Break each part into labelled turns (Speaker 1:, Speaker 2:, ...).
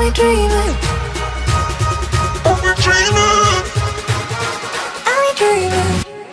Speaker 1: dreaming? Are we dreaming? Are we dreaming?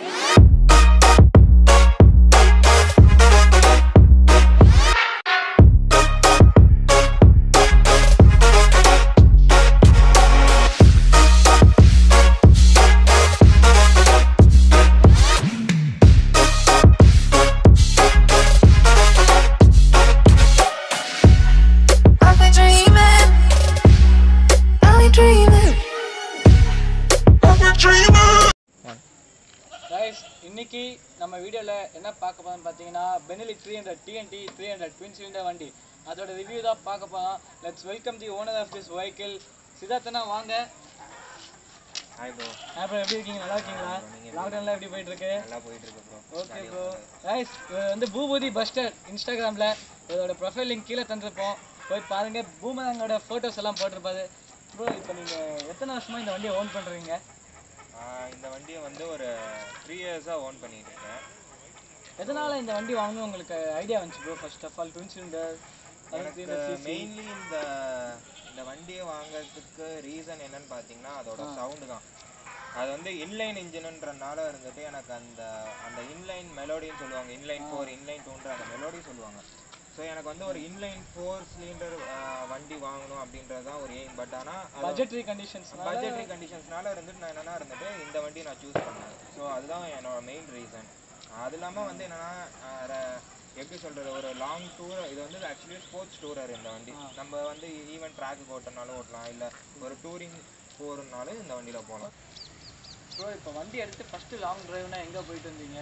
Speaker 2: Guys, இன்னைக்கு நம்ம வீடியோல என்ன பார்க்க போறோம்னு பாத்தீங்கன்னா Benelli 300 TNT 300 twin cylinder வண்டி அதோட ரிவ்யூ தான் பார்க்க போறோம். Let's welcome the owner of this vehicle. சித்தார்த்தனா வாங்க.
Speaker 3: Hi bro.
Speaker 2: Hi bro, எப்படி இருக்கீங்க? நல்லா இருக்கீங்களா? லாக்டவுன்ல எப்படி போயிட்டு இருக்கு?
Speaker 3: நல்லா போயிட்டு இருக்கு bro.
Speaker 2: Okay bro. Guys, வந்து பூபதி பஸ்டர் இன்ஸ்டாகிராம்ல இதோட ப்ரொஃபைல் லிங்க் கீழ தந்திருப்போம். போய் பாருங்க. பூமரங்கோட போட்டோஸ் எல்லாம் போட்டுருப்பாரு. ப்ரோ, இப்போ நீங்க எத்தனை வருஷமா இந்த வண்டியை ஓன் பண்றீங்க?
Speaker 3: இந்த வண்டியை வந்து ஒரு 3 இயர்ஸா ஓன் பண்ணிட்டு இருக்கேன்.
Speaker 2: எதனால இந்த வண்டி வாங்கணும் உங்களுக்கு ஐடியா வந்துச்சு bro? First of all twin cylinder
Speaker 3: mainly இந்த வண்டியை வாங்குறதுக்கு ரீசன் என்னன்னு பார்த்தீங்கன்னா அதோட சவுண்டு தான். அது வந்து இன்லைன் இன்ஜின்ன்றனால இருந்துட்டு எனக்கு அந்த இன்லைன் மெலோடின்னு சொல்லுவாங்க, இன்லைன் 4 இன்லைன் 2ன்ற அந்த மெலோடி சொல்லுவாங்க. ஸோ எனக்கு வந்து ஒரு இன்லைன் 4 சிலிண்டர் வண்டி வாங்கணும் அப்படின்றது தான் ஒரு எய்ம். பட் ஆனால் பட்ஜெட்ரி கண்டிஷன்ஸ்னால இருந்துட்டு நான் என்னன்னா இருந்துட்டு இந்த வண்டி நான் சூஸ் பண்ணேன். ஸோ அதுதான் என்னோட மெயின் ரீசன். அது இல்லாமல் வந்து என்னன்னா எப்படி சொல்கிறது, ஒரு லாங் டூர், இது வந்து ஆக்சுவலி ஸ்போர்ட்ஸ் டூரர் இந்த வண்டி. நம்ம வந்து ஈவன் ட்ராக்கு ஓட்டினாலும் ஓட்டலாம், இல்லை ஒரு டூரிங் போகிறனாலும் இந்த வண்டியில் போகலாம்.
Speaker 2: ஸோ இப்போ வண்டி எடுத்து ஃபஸ்ட்டு லாங் ட்ரைவ்னா எங்கே போயிட்டு வந்தீங்க?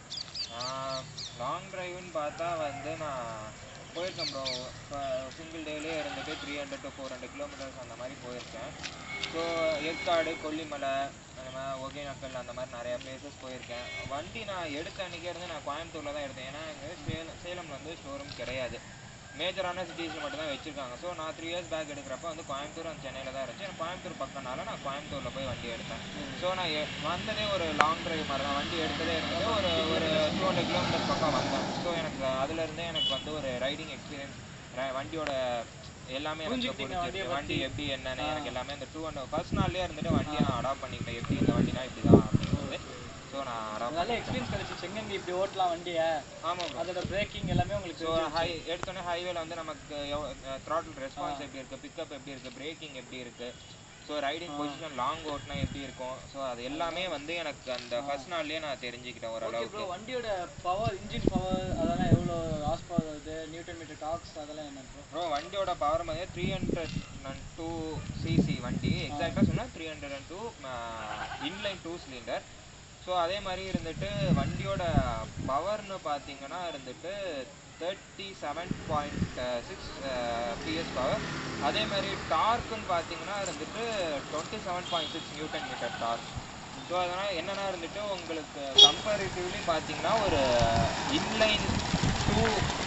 Speaker 3: லாங் ட்ரைவ்னு பார்த்தா வந்து நான் போயிருக்கேன் ப்ரோ. இப்போ சிங்கிள் டேலேயே இருந்துட்டு 300 to 400 கிலோமீட்டர்ஸ் அந்த மாதிரி போயிருக்கேன். ஸோ ஏற்காடு, கொல்லிமலை, அந்த மாதிரி ஒகேனக்கல், அந்த மாதிரி நிறையா பிளேசஸ் போயிருக்கேன். வண்டி நான் எடுத்த அன்றைக்கே இருந்து நான் கோயம்புத்தூரில் தான் எடுத்தேன். ஏன்னா எங்கள் சேலமில் வந்து ஷோரூம் கிடையாது, மேஜரான சிட்டிஸில் மட்டும் தான் வச்சுருக்காங்க. ஸோ நான் 3 இயர்ஸ் பேக் எடுக்கிறப்ப வந்து கோயம்புத்தூர் அண்ட் சென்னையில் தான் இருந்துச்சு. எனக்கு கோயம்புத்தூர் பக்கம்னால நான் கோயம்புத்தூரில் போய் வண்டி எடுத்தேன். ஸோ நான் வந்ததே ஒரு லாங் ட்ரைவ் மாதிரி தான். வண்டி எடுத்ததே இருந்தது ஒரு 200 கிலோமீட்டர்ஸ் பக்கம் வந்தேன். ஸோ எனக்கு அதுலேருந்தே எனக்கு வந்து ஒரு ரைடிங் எக்ஸ்பீரியன்ஸ், வண்டியோட எல்லாமே எனக்கு புரிஞ்சிருக்கு. வண்டி எப்படி என்னன்னு எனக்கு எல்லாமே இந்த 200 ஃபர்ஸ்ட் நாள்லேயே இருந்துட்டு வண்டியை நான் அடாப்ட் பண்ணிக்கிட்டேன். எப்படி இந்த வண்டினா இப்படி தான் அப்படிங்கிறது. ஸோ நான்
Speaker 2: நல்ல எக்ஸ்பீரியன்ஸ் கிடைச்சிச்சு. எங்கே இப்படி ஓட்டலாம் வண்டியை? ஆமாம், அதோட பிரேக்கிங் எல்லாமே உங்களுக்கு.
Speaker 3: ஸோ எடுத்தோடனே ஹைவேல வந்து நமக்கு த்ராட்டில் ரெஸ்பான்ஸ் எப்படி இருக்குது, பிக்கப் எப்படி இருக்குது, பிரேக்கிங் எப்படி இருக்குது, ஸோ ரைடிங் பொசிஷன் லாங் ஓட்டினா எப்படி இருக்கும், ஸோ அது எல்லாமே வந்து எனக்கு அந்த ஃபர்ஸ்ட் நாள்லேயே நான் தெரிஞ்சுக்கிட்டேன் ஓரளவுக்கு.
Speaker 2: வண்டியோட பவர், இன்ஜின் பவர் அதெல்லாம் எவ்வளோ ஹார்ஸ் பவர் வருது, நியூட்டன் மீட்டர் டார்க்ஸ் அதெல்லாம் என்ன ப்ரோ?
Speaker 3: வண்டியோட பவர் வந்து 302 cc வண்டி. எக்ஸாக்டாக சொன்னால் 302 இன்லைன் 2 சிலிண்டர். ஸோ அதே மாதிரி இருந்துட்டு வண்டியோட பவர்னு பார்த்தீங்கன்னா இருந்துட்டு 37.6 PS பவர். அதே மாதிரி டார்க்குன்னு பார்த்தீங்கன்னா இருந்துட்டு 27.6 நியூட்டன் மீட்டர் டார்க். ஸோ அதனால் என்னென்னா இருந்துட்டு உங்களுக்கு கம்பேரிட்டிவ்லி பார்த்தீங்கன்னா ஒரு இன்லைன் டூ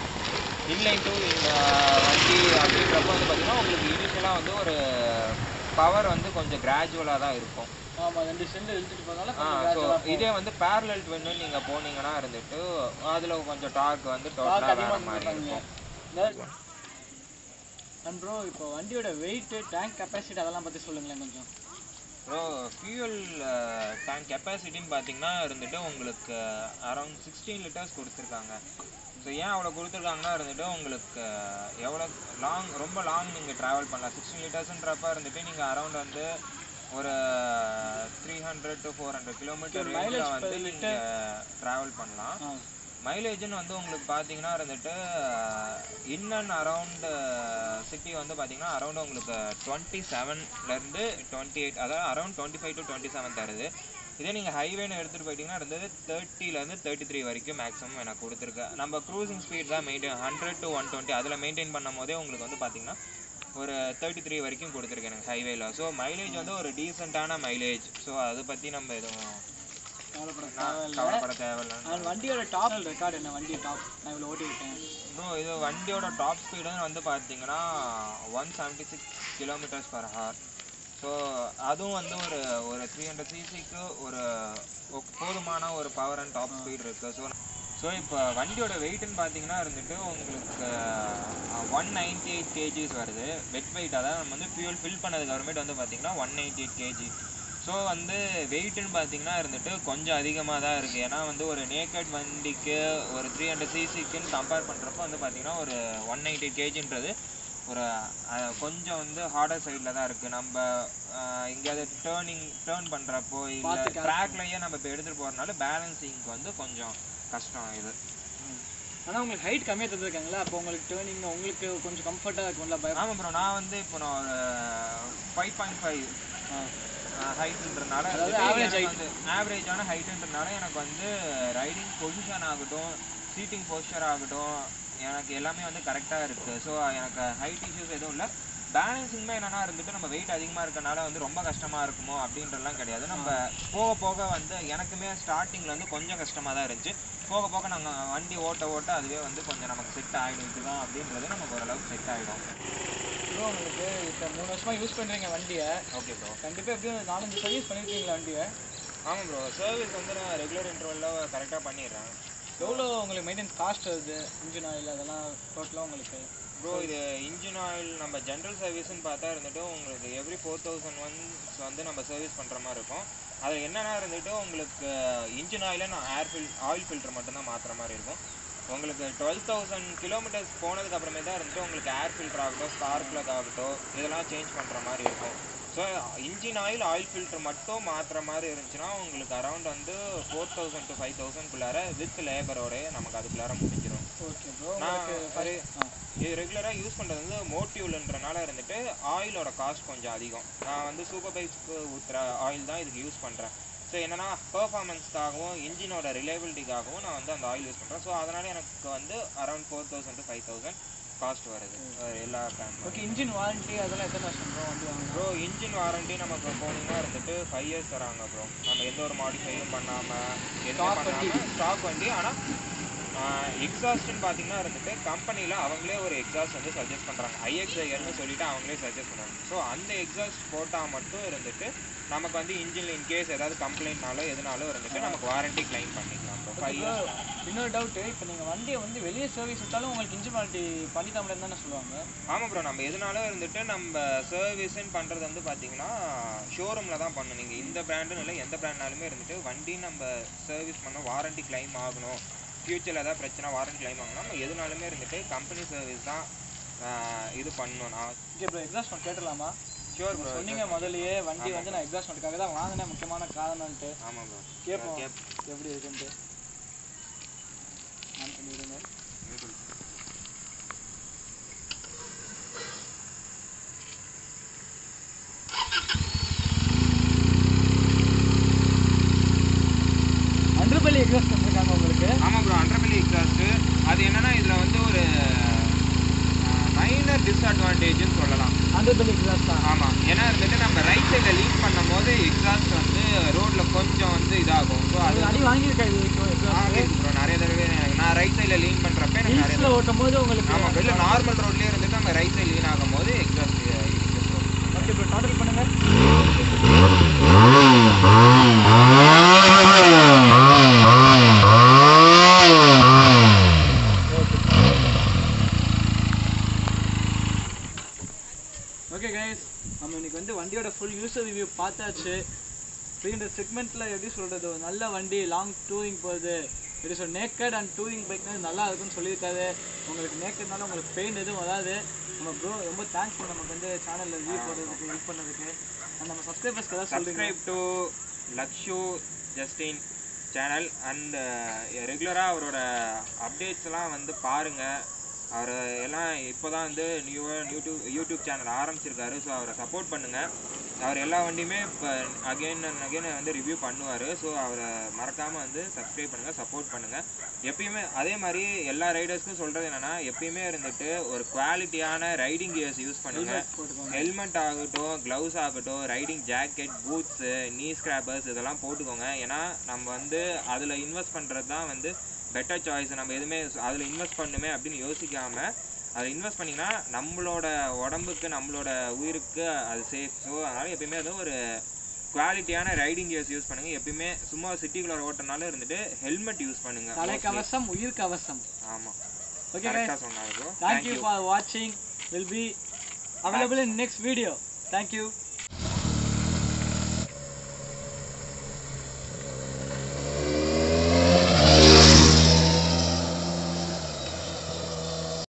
Speaker 3: வண்டி அப்படின்றப்ப வந்து பார்த்தீங்கன்னா உங்களுக்கு இனிஷியலாக வந்து ஒரு பவர் வந்து கொஞ்சம் கிராஜுவலாக தான் இருக்கும். ஸோ இதே வந்து பேரலல் ட்வின்னு நீங்கள் போனீங்கன்னா இருந்துட்டு அதில் கொஞ்சம் டார்க் வந்து டோட்டலாக வேற மாதிரி இருக்கும்.
Speaker 2: அண்ட் ப்ரோ, இப்போ வண்டியோட வெயிட்டு, டேங்க் கெப்பாசிட்டி அதெல்லாம் பற்றி சொல்லுங்களேன் கொஞ்சம்.
Speaker 3: ப்ரோ, ஃபியூயல் டேங்க் கெப்பாசிட்டின்னு பார்த்தீங்கன்னா இருந்துட்டு உங்களுக்கு அரௌண்ட் 16 லிட்டர்ஸ் கொடுத்துருக்காங்க. ஸோ ஏன் அவ்வளோ கொடுத்துருக்காங்கன்னா இருந்துட்டு உங்களுக்கு எவ்வளோ ரொம்ப லாங் நீங்கள் ட்ராவல் பண்ணலாம். 16 லிட்டர்ஸ்ன்றப்ப இருந்துட்டு நீங்கள் அரௌண்ட் வந்து ஒரு 300 to 400 கிலோமீட்டர் ரேஞ்சில் வந்து நீங்கள் ட்ராவல் பண்ணலாம். மைலேஜ்னு வந்து உங்களுக்கு பார்த்தீங்கன்னா இருந்துட்டு இன் அண்ட் அரவுண்ட் சிட்டி வந்து பார்த்தீங்கன்னா அரௌண்ட் உங்களுக்கு 27லேருந்து 28, அதாவது அரௌண்ட் 25 to 27 தருது. இதே நீங்கள் ஹைவேன்னு எடுத்துகிட்டு போயிட்டீங்கன்னா இருந்தது 30லேருந்து 33 வரைக்கும் மேக்ஸிமம் எனக்கு கொடுத்துருக்கு. நம்ம க்ரூசிங் ஸ்பீட் தான் மெயின்டைன் 100 to 120 அதில் மெயின்டைன் பண்ணும் போதே உங்களுக்கு வந்து பார்த்தீங்கன்னா ஒரு 33 வரைக்கும் கொடுத்துருக்கு எனக்கு ஹைவேல. ஸோ மைலேஜ் வந்து ஒரு டீசெண்டான மைலேஜ். ஸோ அதை பற்றி நம்ம எதுவும் கவலைப்பட தேவையில்லை.
Speaker 2: வண்டியோட டாப் ரெக்கார்டு என்ன? வண்டி டாப் நான் இவ்வளோ ஓட்டிருக்கேன்
Speaker 3: ப்ரோ. இது வண்டியோட டாப் ஸ்பீடுன்னு வந்து பார்த்தீங்கன்னா 176 km/h. ஸோ அதுவும் வந்து ஒரு 300 cc ஒரு போதுமான ஒரு பவர் அண்ட் டாப் ஸ்பீட் இருக்குது. ஸோ இப்போ வண்டியோட வெயிட்னு பார்த்தீங்கன்னா இருந்துட்டு உங்களுக்கு 198 kgs வருது வெட் வெயிட். அதாவது நம்ம வந்து ஃபியூல் ஃபில் பண்ணதுக்கு அப்புறமேட்டு வந்து பார்த்தீங்கன்னா 198 kg. ஸோ வந்து வெயிட்டுன்னு பார்த்தீங்கன்னா இருந்துட்டு கொஞ்சம் அதிகமாக தான் இருக்குது. ஏன்னா வந்து ஒரு நேக்கட் வண்டிக்கு ஒரு 300 cc-க்குன்னு கம்பேர் பண்ணுறப்போ வந்து பார்த்தீங்கன்னா ஒரு 198 kgன்றது ஒரு கொஞ்சம் வந்து ஹார்டர் சைடில் தான் இருக்குது. நம்ம எங்கேயாவது டேர்ன் பண்ணுறப்போ இல்லை ட்ராக்லையே நம்ம இப்போ எடுத்துகிட்டு போகிறனால பேலன்சிங்க்கு வந்து கொஞ்சம் கஷ்டம் இது.
Speaker 2: ஆனால் உங்களுக்கு ஹைட் கம்மியாக தந்துருக்காங்களா, அப்போ உங்களுக்கு டேர்னிங் உங்களுக்கு கொஞ்சம் கம்ஃபர்ட்டாக இருக்கும்ல?
Speaker 3: ஆமாம் ப்ரோ, நான் வந்து இப்போ நான் ஒரு 5.5 ஹைட்டுன்றனால ஆவரேஜான ஹைட்டுன்றனால எனக்கு வந்து ரைடிங் பொசிஷன் ஆகட்டும், சீட்டிங் போஸ்டர் ஆகட்டும், எனக்கு எல்லாமே வந்து கரெக்டாக இருக்குது. ஸோ எனக்கு ஹைட் இஷ்யூஸ் எதுவும் இல்லை. பேலன்ஸிங்குமே என்னென்னா இருந்துட்டு நம்ம வெயிட் அதிகமாக இருக்கனால வந்து ரொம்ப கஷ்டமாக இருக்குமோ அப்படின்றலாம் கிடையாது. நம்ம போக போக வந்து எனக்குமே ஸ்டார்டிங்கில் வந்து கொஞ்சம் கஷ்டமாக தான் இருந்துச்சு. போக போக நாங்கள் வண்டி ஓட்ட அதுவே வந்து கொஞ்சம் நமக்கு செட் ஆகிடும். இதுதான் அப்படின்றது நமக்கு ஓரளவுக்கு செட் ஆகிடும்.
Speaker 2: ப்ரோ உங்களுக்கு இப்போ 3 வருஷமாக யூஸ் பண்ணுறீங்க வண்டியை.
Speaker 3: Okay bro.
Speaker 2: கண்டிப்பாக எப்படியும் 4-5 சர்வீஸ் பண்ணியிருக்கீங்களா வண்டியை?
Speaker 3: ஆமாம் ப்ரோ, சர்வீஸ் வந்து நான் ரெகுலர் இன்டர்வலில் கரெக்டாக பண்ணிடுறேன்.
Speaker 2: எவ்வளோ உங்களுக்கு மெயின்டெனன்ஸ் காஸ்ட் வருது, இன்ஜின் ஆயில் அதெல்லாம் டோட்டலாக உங்களுக்கு?
Speaker 3: ப்ரோ இது இன்ஜின் ஆயில் நம்ம ஜென்ரல் சர்வீஸ்ன்னு பார்த்தா இருந்துட்டு உங்களுக்கு எவ்ரி 4000 ஒன்ஸ் வந்து நம்ம சர்வீஸ் பண்ணுற மாதிரி இருக்கும். அதில் என்னென்னா இருந்துட்டு உங்களுக்கு இன்ஜின் ஆயிலில் நான் ஆயில் ஃபில்டர் மட்டும்தான் மாற்றுற மாதிரி இருக்கும். உங்களுக்கு 12,000 கிலோமீட்டர்ஸ் போனதுக்கு அப்புறமே தான் இருந்துட்டு உங்களுக்கு ஏர் ஃபில்டர் ஆகட்டும், ஸ்பார்க் பிளக் ஆகட்டும், இதெல்லாம் சேஞ்ச் பண்ணுற மாதிரி இருக்கும். ஸோ இன்ஜின் ஆயில் ஃபில்டர் மட்டும் மாற்றுற மாதிரி இருந்துச்சுன்னா உங்களுக்கு அரௌண்ட் வந்து 4,000 to 5,000 வித் லேபரோட நமக்கு அதுக்குள்ளார முடிஞ்சிடும்.
Speaker 2: Okay bro.
Speaker 3: நான் இது ரெகுலராக யூஸ் பண்ணுறது வந்து மோட்டிவ்லன்றனால இருந்துட்டு ஆயிலோட காஸ்ட் கொஞ்சம் அதிகம். நான் வந்து சூப்பர் பைக்ஸ்க்கு ஊற்றுற ஆயில் தான் இதுக்கு யூஸ் பண்ணுறேன். ஸோ என்னென்னா பெர்ஃபார்மன்ஸ்க்காகவும் இன்ஜினோட ரிலையபிலிட்டிக்காகவும் நான் வந்து அந்த ஆயில் யூஸ் பண்ணுறேன். ஸோ அதனால் எனக்கு வந்து அரௌண்ட் 4,000 to 5,000 காஸ்ட் வருது எல்லா பிளான்.
Speaker 2: ஓகே, இன்ஜின் வாரண்ட்டி அதெல்லாம் எத்தனை வருஷம் ப்ரோ வண்டி வாங்க?
Speaker 3: ப்ரோ இன்ஜின் வாரண்ட்டி நமக்கு போனீங்கன்னா இருந்துட்டு 5 years தராங்க ப்ரோ. நம்ம எந்த ஒரு மாடிஃபையும் பண்ணாமல் ஸ்டாக் வண்டி. ஆனால் எக்ஸாஸ்ட்னு பார்த்தீங்கன்னா இருந்துட்டு கம்பெனியில் அவங்களே ஒரு எக்ஸாஸ்ட் வந்து சஜஸ்ட் பண்ணுறாங்க. IXIRன்னு சொல்லிட்டு அவங்களே சஜஸ்ட் பண்ணுறாங்க. ஸோ அந்த எக்ஸாஸ்ட் போட்டால் மட்டும் இருந்துட்டு நமக்கு வந்து இன்ஜினில் இன்கேஸ் ஏதாவது கம்ப்ளைண்ட்னாலும் எதுனாலும் இருந்துட்டு நமக்கு வாரண்ட்டி கிளைம் பண்ணிக்கலாம் ப்ரோ. 5 years.
Speaker 2: இன்னொரு டவுட்டு, இப்போ நீங்கள் வண்டியை வந்து வெளியே சர்வீஸ் விட்டாலும் உங்களுக்கு இன்ஜின் வாரண்ட்டி பண்ணி தரேன்னு தானே சொல்லுவாங்க?
Speaker 3: ஆமாம் ப்ரோ, நம்ம எதுனாலும் இருந்துட்டு நம்ம சர்வீஸ்ன்னு பண்ணுறது வந்து பார்த்தீங்கன்னா ஷோரூமில் தான் பண்ணணும். நீங்கள் இந்த பிராண்டுன்னு இல்லை, எந்த பிராண்ட்னாலுமே இருந்துட்டு வண்டி நம்ம சர்வீஸ் பண்ண வாரண்ட்டி கிளைம் ஆகணும், ஃப்யூச்சரில் ஏதாவது பிரச்சனை வாரண்ட்டி கிளைம் ஆகணும், நம்ம எதுனாலுமே இருந்துட்டு கம்பெனி சர்வீஸ் தான் இது பண்ணணும். நான்
Speaker 2: ஓகே ப்ரோ, எக்ஸாஸ்ட் நோட் கேட்டுடலாமா?
Speaker 3: Sure bro.
Speaker 2: சொன்னீங்க முதலியே வண்டி வந்து நான் எக்ஸாஸ்ட் நோட்டுக்காக தான் வாங்கினேன், முக்கியமான காரணம்ட்டு.
Speaker 3: ஆமாம் ப்ரோ,
Speaker 2: கேட்போம் எப்படி இருக்குன்ட்டு. நான் பண்ணிவிடுங்க. அண்டர்பெல்லி எக்ஸாஸ்ட் பண்ணிருக்காங்க உங்களுக்கு?
Speaker 3: ஆமாம் ப்ரோ, அண்டர்பெல்லி எக்ஸாஸ்ட்டு. அது என்னன்னா இதில் வந்து ஒரு மைனர் டிஸ்அட்வான்டேஜ்னு சொல்லலாம்.
Speaker 2: அண்டர்பெல்லி எக்ஸாஸ்ட் தான்.
Speaker 3: ஆமாம், ஏன்னா இருந்துட்டு நம்ம ரைட் சைடில் லீன் பண்ணும் போது எக்ஸாஸ்ட் வந்து ரோட்டில் கொஞ்சம் வந்து இதாகும். ஸோ அது
Speaker 2: அடி வாங்கியிருக்காங்க
Speaker 3: ப்ரோ நிறைய தடவை. நான் ரைட் சைடில் லீன் பண்ணுறப்ப எனக்கு நிறைய
Speaker 2: ஓட்டும் போது உங்களுக்கு.
Speaker 3: ஆமாம், இல்லை நார்மல் ரோட்லேயே இருந்துட்டு நம்ம ரைட் சைடு லீன் ஆகும் போது எக்ஸாஸ்ட்
Speaker 2: ஓகே ப்ரோ, டாட்டல் பண்ணுங்க. ஓகே கைஸ், நம்ம இன்னைக்கு வந்து வண்டியோட ஃபுல் யூசர் ரிவ்யூ பார்த்தாச்சு. 300 செக்மெண்ட்டில் எப்படி சொல்கிறது, ஒரு நல்ல வண்டி, லாங் டூரிங் போகுது, எப்படி சொல் நேக்கட் அண்ட் டூரிங் பைக்னா நல்லா இருக்குன்னு சொல்லியிருக்காரு. உங்களுக்கு நேக்கட்னால உங்களுக்கு பெயின் எதுவும் வராது. நம்ம ப்ரோ ரொம்ப தேங்க்ஸ் ப்ரோ, நமக்கு வந்து சேனலில் ரிவ்யூ போடுறதுக்கு ஹெல்ப் பண்ணதுக்கு. அண்ட் நம்ம சப்ஸ்கிரைபர்ஸ்க்கு ஏதாவது
Speaker 3: subscribe to Lakshu Justin channel and ரெகுலராக அவரோட அப்டேட்ஸ்லாம் வந்து பாருங்கள். அவர் எல்லாம் இப்போ தான் வந்து யூடியூப் சேனல் ஆரம்பிச்சிருக்காரு. ஸோ அவரை சப்போர்ட் பண்ணுங்கள். அவர் எல்லா வண்டியுமே இப்போ அகெயின் வந்து ரிவ்யூ பண்ணுவார். ஸோ அவரை மறக்காமல் வந்து சப்ஸ்கிரைப் பண்ணுங்கள், சப்போர்ட் பண்ணுங்கள். எப்பயுமே அதே மாதிரி எல்லா ரைடர்ஸ்க்கும் சொல்கிறது என்னென்னா, எப்பயுமே இருந்துட்டு ஒரு குவாலிட்டியான ரைடிங் கியர்ஸ் யூஸ் பண்ணுங்கள். ஹெல்மெட் ஆகட்டும், க்ளவுஸ் ஆகட்டும், ரைடிங் ஜாக்கெட், பூட்ஸு, நீ ஸ்க்ராப்பர்ஸ் இதெல்லாம் போட்டுக்கோங்க. ஏன்னா நம்ம வந்து அதில் இன்வெஸ்ட் பண்ணுறது தான் வந்து பெட்டர் சாய்ஸ். நம்ம எதுவுமே அதில் இன்வெஸ்ட் பண்ணுமே அப்படின்னு யோசிக்காமல் அதை இன்வெஸ்ட் பண்ணிங்கன்னா நம்மளோட உடம்புக்கு நம்மளோட உயிருக்கு அது சேஃப். ஸோ அதனால் எப்பயுமே அது ஒரு குவாலிட்டியான ரைடிங் கியர்ஸ் யூஸ் பண்ணுங்கள். எப்பயுமே சும்மா சிட்டிக்குள்ளே ஓட்டுறனால இருந்துட்டு ஹெல்மெட் யூஸ் பண்ணுங்கள்.
Speaker 2: தலைக்கவசம் உயிர் கவசம்.
Speaker 3: ஆமாம்.
Speaker 2: Okay guys,
Speaker 3: கரெக்டாக சொன்னார் bro.
Speaker 2: thank you for watching. Will be available in next video. Thank you.